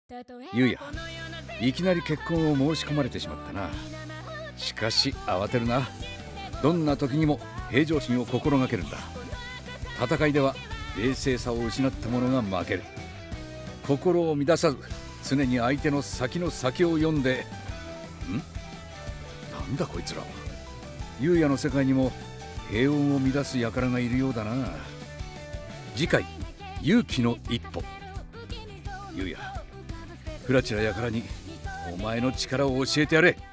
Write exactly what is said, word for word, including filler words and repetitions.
ゆうや、いきなり結婚を申し込まれてしまったな。しかし慌てるな。どんな時にも平常心を心がけるんだ。戦いでは冷静さを失った者が負ける。心を乱さず常に相手の先の先を読んで。んなんだこいつらは。ゆうやの世界にも平穏を乱す輩がいるようだな。次回、勇気の一歩。ゆうや、フラチラ輩にお前の力を教えてやれ。